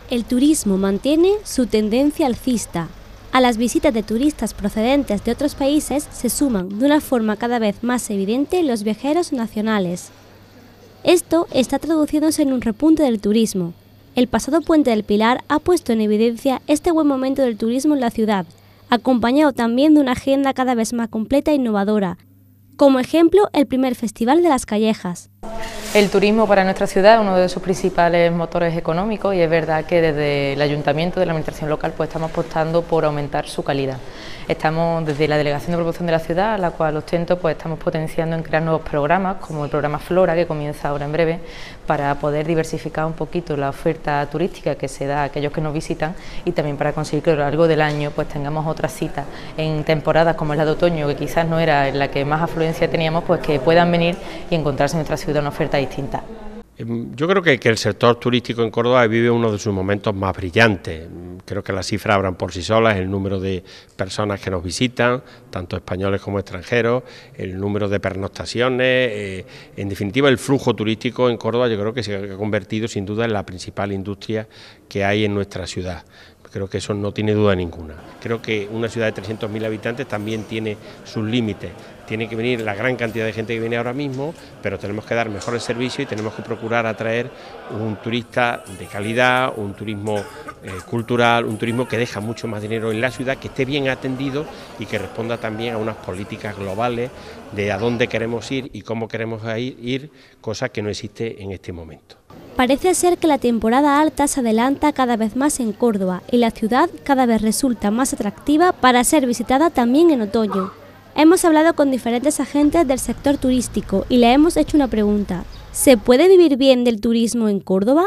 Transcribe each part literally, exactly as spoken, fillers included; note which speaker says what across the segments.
Speaker 1: El turismo mantiene su tendencia alcista. A las visitas de turistas procedentes de otros países se suman de una forma cada vez más evidente los viajeros nacionales. Esto está traduciéndose en un repunte del turismo. El pasado Puente del Pilar ha puesto en evidencia este buen momento del turismo en la ciudad, acompañado también de una agenda cada vez más completa e innovadora. Como ejemplo, el primer Festival de las Callejas.
Speaker 2: El turismo para nuestra ciudad es uno de sus principales motores económicos y es verdad que desde el Ayuntamiento, de la Administración local, pues estamos apostando por aumentar su calidad. Estamos desde la Delegación de Promoción de la Ciudad, a la cual ostento, pues estamos potenciando en crear nuevos programas, como el programa Flora, que comienza ahora en breve, para poder diversificar un poquito la oferta turística que se da a aquellos que nos visitan y también para conseguir que a lo largo del año pues tengamos otras citas en temporadas como es la de otoño, que quizás no era en la que más afluencia teníamos, pues que puedan venir y encontrarse en nuestra ciudad una oferta distinta.
Speaker 3: Yo creo que, que el sector turístico en Córdoba vive uno de sus momentos más brillantes. Creo que las cifras hablan por sí solas, el número de personas que nos visitan, tanto españoles como extranjeros, el número de pernoctaciones, eh, en definitiva el flujo turístico en Córdoba yo creo que se ha convertido sin duda en la principal industria que hay en nuestra ciudad. Creo que eso no tiene duda ninguna. Creo que una ciudad de trescientos mil habitantes también tiene sus límites. Tiene que venir la gran cantidad de gente que viene ahora mismo, pero tenemos que dar mejores servicios y tenemos que procurar atraer un turista de calidad, un turismo eh, cultural, un turismo que deja mucho más dinero en la ciudad, que esté bien atendido y que responda también a unas políticas globales de a dónde queremos ir y cómo queremos ir, ir cosa que no existe en este momento.
Speaker 1: Parece ser que la temporada alta se adelanta cada vez más en Córdoba y la ciudad cada vez resulta más atractiva para ser visitada también en otoño. Hemos hablado con diferentes agentes del sector turístico y le hemos hecho una pregunta. ¿Se puede vivir bien del turismo en Córdoba?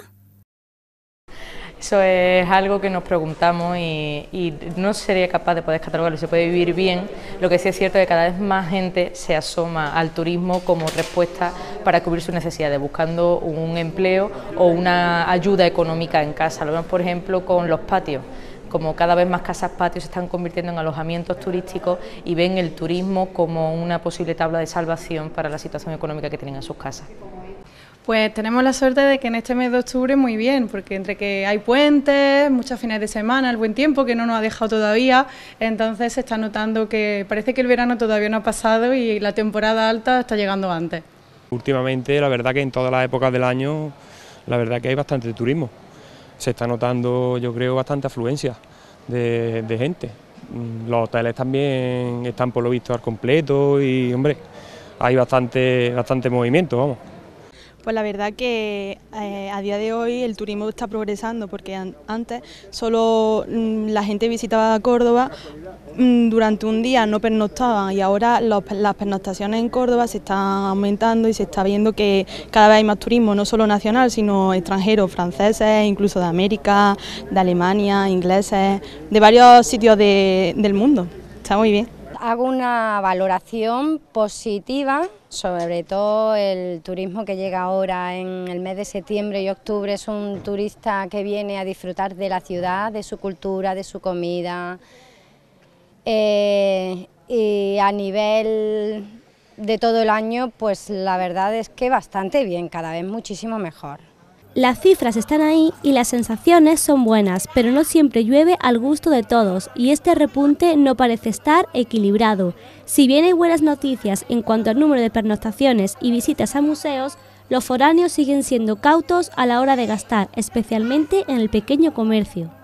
Speaker 2: Eso es algo que nos preguntamos y, y no sería capaz de poder catalogarlo. Se puede vivir bien, lo que sí es cierto es que cada vez más gente se asoma al turismo como respuesta para cubrir sus necesidades, buscando un empleo o una ayuda económica en casa. Lo vemos por ejemplo con los patios. Como cada vez más casas patios se están convirtiendo en alojamientos turísticos y ven el turismo como una posible tabla de salvación para la situación económica que tienen en sus casas.
Speaker 4: Pues tenemos la suerte de que en este mes de octubre muy bien, porque entre que hay puentes, muchos fines de semana, el buen tiempo que no nos ha dejado todavía, entonces se está notando que parece que el verano todavía no ha pasado y la temporada alta está llegando antes.
Speaker 5: Últimamente la verdad que en todas las épocas del año la verdad que hay bastante turismo. Se está notando, yo creo, bastante afluencia de, de gente. Los hoteles también están por lo visto al completo y, hombre, hay bastante, bastante movimiento, vamos.
Speaker 6: Pues la verdad que eh, a día de hoy el turismo está progresando porque an antes solo mm, la gente visitaba Córdoba mm, durante un día, no pernoctaban y ahora los, las pernoctaciones en Córdoba se están aumentando y se está viendo que cada vez hay más turismo, no solo nacional sino extranjero, franceses, incluso de América, de Alemania, ingleses, de varios sitios de, del mundo. Está muy bien.
Speaker 7: Hago una valoración positiva, sobre todo el turismo que llega ahora en el mes de septiembre y octubre. Es un turista que viene a disfrutar de la ciudad, de su cultura, de su comida. Eh, y a nivel de todo el año, pues la verdad es que bastante bien, cada vez muchísimo mejor.
Speaker 1: Las cifras están ahí y las sensaciones son buenas, pero no siempre llueve al gusto de todos y este repunte no parece estar equilibrado. Si bien hay buenas noticias en cuanto al número de pernoctaciones y visitas a museos, los foráneos siguen siendo cautos a la hora de gastar, especialmente en el pequeño comercio.